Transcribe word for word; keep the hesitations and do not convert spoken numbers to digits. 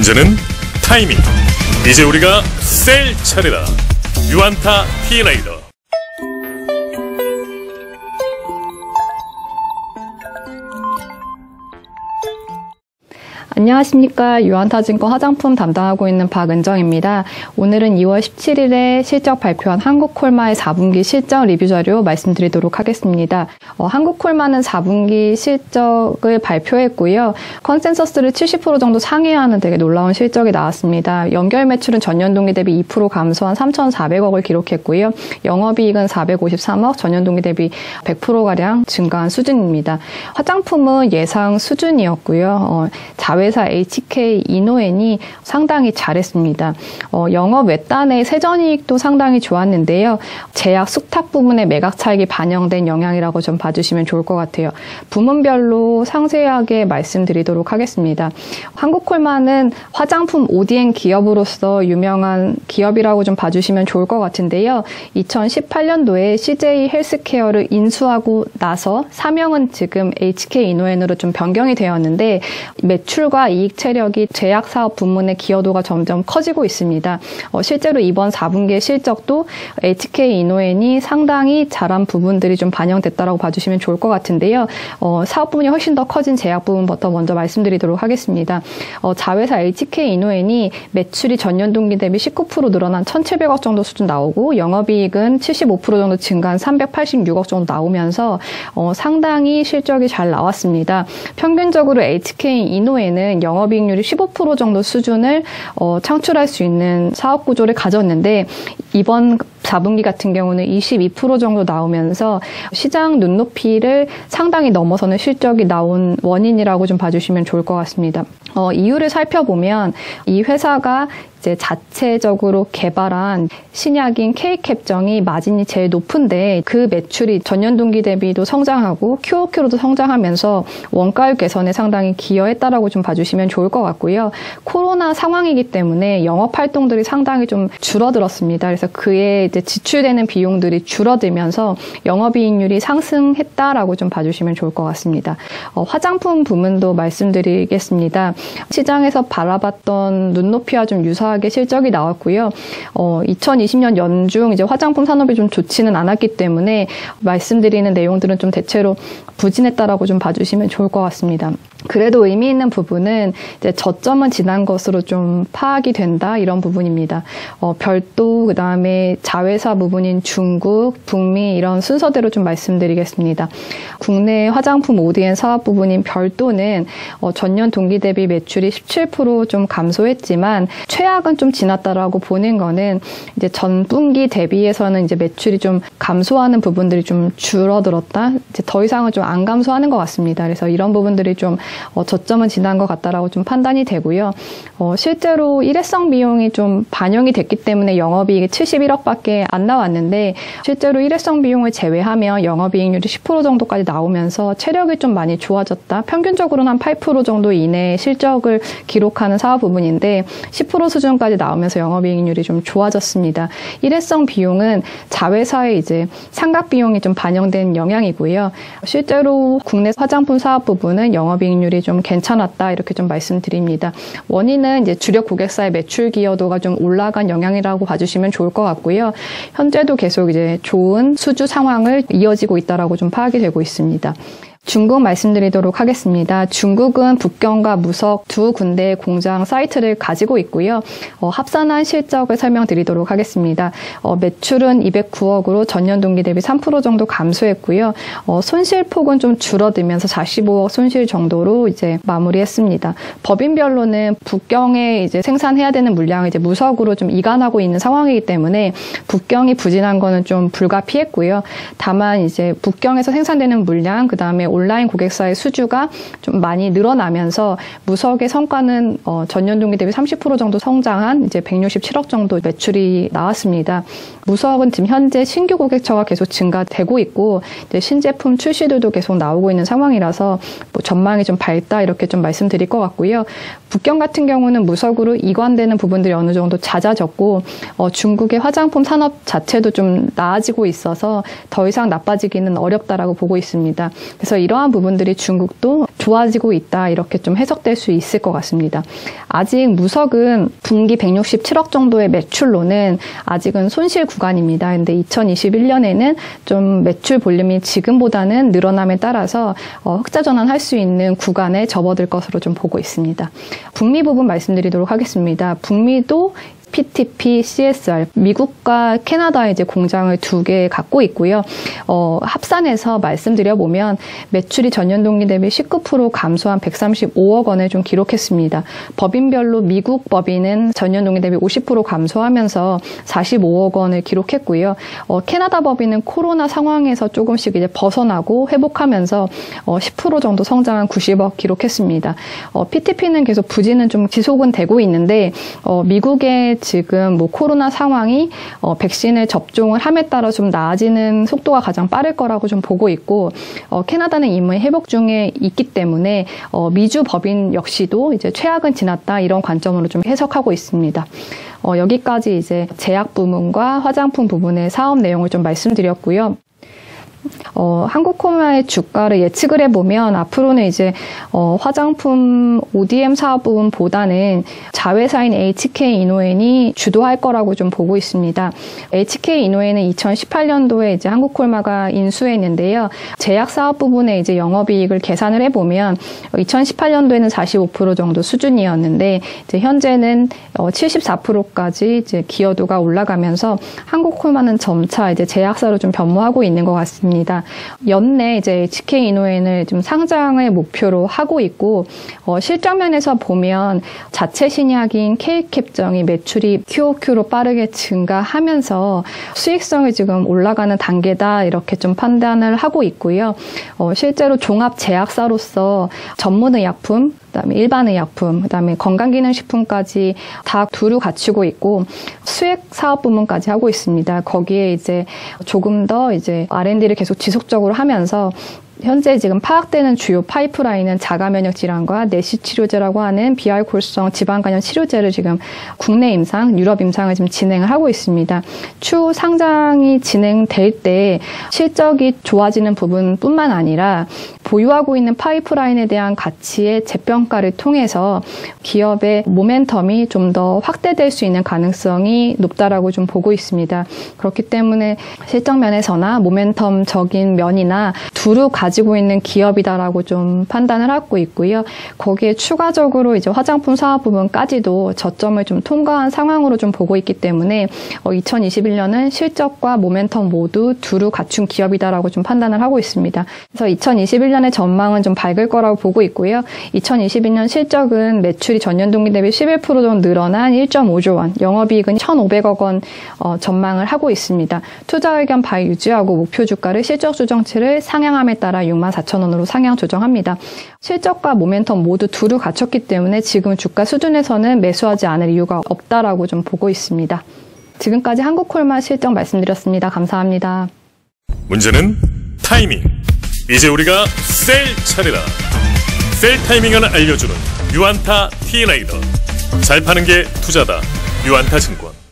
문제는 타이밍. 이제 우리가 셀 차례다. 유안타 T레이더. 안녕하십니까. 유안타증권 화장품 담당하고 있는 박은정입니다. 오늘은 이월 십칠일에 실적 발표한 한국콜마의 사 분기 실적 리뷰 자료 말씀드리도록 하겠습니다. 어, 한국콜마는 사 분기 실적을 발표했고요. 컨센서스를 칠십 퍼센트 정도 상회하는 되게 놀라운 실적이 나왔습니다. 연결 매출은 전년 동기 대비 이 퍼센트 감소한 삼천사백억을 기록했고요. 영업이익은 사백오십삼억, 전년 동기 대비 백 퍼센트가량 증가한 수준입니다. 화장품은 예상 수준이었고요. 어, 자회 회사 에이치케이 이노엔이 상당히 잘했습니다. 어, 영업 외단의 세전이익도 상당히 좋았는데요. 제약 숙탁 부문의 매각 차익이 반영된 영향이라고 좀 봐주시면 좋을 것 같아요. 부문별로 상세하게 말씀드리도록 하겠습니다. 한국콜마는 화장품 오디엠 기업으로서 유명한 기업이라고 좀 봐주시면 좋을 것 같은데요. 이천십팔년도에 씨제이 헬스케어를 인수하고 나서 사명은 지금 에이치케이 이노엔으로 좀 변경이 되었는데 매출과 이익 체력이 제약 사업 부문의 기여도가 점점 커지고 있습니다. 어, 실제로 이번 사 분기의 실적도 에이치케이 이노엔이 상당히 잘한 부분들이 좀 반영됐다라고 봐주시면 좋을 것 같은데요. 어, 사업 부문이 훨씬 더 커진 제약 부분부터 먼저 말씀드리도록 하겠습니다. 어, 자회사 에이치케이 이노엔이 매출이 전년 동기 대비 십구 퍼센트 늘어난 천칠백억 정도 수준 나오고 영업이익은 칠십오 퍼센트 정도 증가한 삼백팔십육억 정도 나오면서 어, 상당히 실적이 잘 나왔습니다. 평균적으로 에이치케이 이노엔은 영업이익률이 십오 퍼센트 정도 수준을 어, 창출할 수 있는 사업 구조를 가졌는데 이번 사 분기 같은 경우는 이십이 퍼센트 정도 나오면서 시장 눈높이를 상당히 넘어서는 실적이 나온 원인이라고 좀 봐주시면 좋을 것 같습니다. 어, 이유를 살펴보면 이 회사가 이제 자체적으로 개발한 신약인 K캡정이 마진이 제일 높은데 그 매출이 전년 동기 대비도 성장하고 큐오큐로도 성장하면서 원가율 개선에 상당히 기여했다라고 좀 봐주시면 좋을 것 같고요. 코로나 상황이기 때문에 영업 활동들이 상당히 좀 줄어들었습니다. 그래서 그에 이제 지출되는 비용들이 줄어들면서 영업이익률이 상승했다라고 좀 봐주시면 좋을 것 같습니다. 어, 화장품 부문도 말씀드리겠습니다. 시장에서 바라봤던 눈높이와 좀 유사하게 실적이 나왔고요. 어, 이천이십 년 연중 이제 화장품 산업이 좀 좋지는 않았기 때문에 말씀드리는 내용들은 좀 대체로 부진했다라고 좀 봐주시면 좋을 것 같습니다. 그래도 의미 있는 부분은 이제 저점은 지난 것으로 좀 파악이 된다 이런 부분입니다. 어, 별도 그 다음에 자회사 부분인 중국, 북미 이런 순서대로 좀 말씀드리겠습니다. 국내 화장품 오디엠 사업 부분인 별도는 어, 전년 동기 대비 매출이 십칠 퍼센트 좀 감소했지만 최악은 좀 지났다라고 보는 거는 이제 전 분기 대비해서는 이제 매출이 좀 감소하는 부분들이 좀 줄어들었다. 이제 더 이상은 좀 안 감소하는 것 같습니다. 그래서 이런 부분들이 좀 어, 저점은 지난 것 같다라고 좀 판단이 되고요. 어, 실제로 일회성 비용이 좀 반영이 됐기 때문에 영업이익이 칠십일억밖에 안 나왔는데 실제로 일회성 비용을 제외하면 영업이익률이 십 퍼센트 정도까지 나오면서 체력이 좀 많이 좋아졌다. 평균적으로는 한 팔 퍼센트 정도 이내의 실적을 기록하는 사업 부분인데 십 퍼센트 수준까지 나오면서 영업이익률이 좀 좋아졌습니다. 일회성 비용은 자회사의 이제 상각 비용이 좀 반영된 영향이고요. 실제로 국내 화장품 사업 부분은 영업이익률이 좀 괜찮았다 이렇게 좀 말씀드립니다. 원인은 이제 주력 고객사의 매출 기여도가 좀 올라간 영향이라고 봐주시면 좋을 것 같고요. 현재도 계속 이제 좋은 수주 상황을 이어지고 있다라고 좀 파악이 되고 있습니다. 중국 말씀드리도록 하겠습니다. 중국은 북경과 무석 두 군데의 공장 사이트를 가지고 있고요. 어, 합산한 실적을 설명드리도록 하겠습니다. 어, 매출은 이백구억으로 전년 동기 대비 삼 퍼센트 정도 감소했고요. 어, 손실폭은 좀 줄어들면서 사십오억 손실 정도로 이제 마무리했습니다. 법인별로는 북경에 이제 생산해야 되는 물량을 이제 무석으로 좀 이관하고 있는 상황이기 때문에 북경이 부진한 거는 좀 불가피했고요. 다만 이제 북경에서 생산되는 물량, 그 다음에 온라인 고객사의 수주가 좀 많이 늘어나면서 무석의 성과는 어, 전년 동기 대비 삼십 퍼센트 정도 성장한 이제 백육십칠억 정도 매출이 나왔습니다. 무석은 지금 현재 신규 고객처가 계속 증가되고 있고 이제 신제품 출시들도 계속 나오고 있는 상황이라서 뭐 전망이 좀 밝다 이렇게 좀 말씀드릴 것 같고요. 북경 같은 경우는 무석으로 이관되는 부분들이 어느 정도 잦아졌고 어, 중국의 화장품 산업 자체도 좀 나아지고 있어서 더 이상 나빠지기는 어렵다라고 보고 있습니다. 그래서 이러한 부분들이 중국도 좋아지고 있다 이렇게 좀 해석될 수 있을 것 같습니다. 아직 무석은 분기 백육십칠억 정도의 매출로는 아직은 손실 구간입니다. 근데 이천이십일 년에는 좀 매출 볼륨이 지금보다는 늘어남에 따라서 어, 흑자 전환할 수 있는 구간에 접어들 것으로 좀 보고 있습니다. 북미 부분 말씀드리도록 하겠습니다. 북미도 피티피, 씨에스알, 미국과 캐나다에 이제 공장을 두 개 갖고 있고요. 어, 합산해서 말씀드려보면 매출이 전년 동기 대비 십구 퍼센트 감소한 백삼십오억 원을 좀 기록했습니다. 법인별로 미국 법인은 전년 동기 대비 오십 퍼센트 감소하면서 사십오억 원을 기록했고요. 어, 캐나다 법인은 코로나 상황에서 조금씩 이제 벗어나고 회복하면서 어, 십 퍼센트 정도 성장한 구십억 기록했습니다. 어, 피티피는 계속 부진은 좀 지속은 되고 있는데 어, 미국의 지금 뭐 코로나 상황이 어, 백신을 접종을 함에 따라 좀 나아지는 속도가 가장 빠를 거라고 좀 보고 있고 어, 캐나다는 이미 회복 중에 있기 때문에 어, 미주 법인 역시도 이제 최악은 지났다 이런 관점으로 좀 해석하고 있습니다. 어, 여기까지 이제 제약 부문과 화장품 부분의 사업 내용을 좀 말씀드렸고요. 어, 한국코리아의 주가를 예측을 해보면 앞으로는 이제 어, 화장품 오디엠 사업 부분보다는 자회사인 에이치케이 이노엔이 주도할 거라고 좀 보고 있습니다. 에이치케이 이노엔은 이천십팔 년도에 이제 한국콜마가 인수했는데요. 제약 사업 부분에 이제 영업이익을 계산을 해보면 이천십팔 년도에는 사십오 퍼센트 정도 수준이었는데 이제 현재는 어, 칠십사 퍼센트까지 이제 기여도가 올라가면서 한국콜마는 점차 이제 제약사로 좀 변모하고 있는 것 같습니다. 연내 이제 에이치케이 이노엔을 좀 상장을 목표로 하고 있고 어, 실적 면에서 보면 자체 신약인 K캡정이 매출이 큐오큐로 빠르게 증가하면서 수익성이 지금 올라가는 단계다 이렇게 좀 판단을 하고 있고요. 어, 실제로 종합 제약사로서 전문의약품 그다음에 일반의약품, 그다음에 건강기능식품까지 다 두루 갖추고 있고 수액 사업 부문까지 하고 있습니다. 거기에 이제 조금 더 이제 알 앤 디를 계속 지속적으로 하면서 현재 지금 파악되는 주요 파이프라인은 자가면역 질환과 내시 치료제라고 하는 비알코올성 지방간염 치료제를 지금 국내 임상, 유럽 임상을 지금 진행을 하고 있습니다. 추후 상장이 진행될 때 실적이 좋아지는 부분뿐만 아니라 보유하고 있는 파이프라인에 대한 가치의 재평가를 통해서 기업의 모멘텀이 좀 더 확대될 수 있는 가능성이 높다라고 좀 보고 있습니다. 그렇기 때문에 실적 면에서나 모멘텀적인 면이나 두루 가지고 있는 기업이다라고 좀 판단을 하고 있고요. 거기에 추가적으로 이제 화장품 사업 부분까지도 저점을 좀 통과한 상황으로 좀 보고 있기 때문에 어, 이천이십일 년은 실적과 모멘텀 모두 두루 갖춘 기업이다라고 좀 판단을 하고 있습니다. 그래서 이천이십일 년의 전망은 좀 밝을 거라고 보고 있고요. 이천이십일 년 실적은 매출이 전년 동기 대비 십일 퍼센트 정도 늘어난 일 점 오조 원, 영업이익은 천오백억 원 어, 전망을 하고 있습니다. 투자 의견 바이 유지하고 목표 주가를 실적 조정치를 상향함에 따라 육만 사천 원으로 상향 조정합니다. 실적과 모멘텀 모두 두루 갖췄기 때문에 지금 주가 수준에서는 매수하지 않을 이유가 없다라고 좀 보고 있습니다. 지금까지 한국콜마 실적 말씀드렸습니다. 감사합니다. 문제는 타이밍. 이제 우리가 셀 차례다. 셀 타이밍을 알려주는 유안타 T레이더. 잘 파는 게 투자다. 유안타 증권.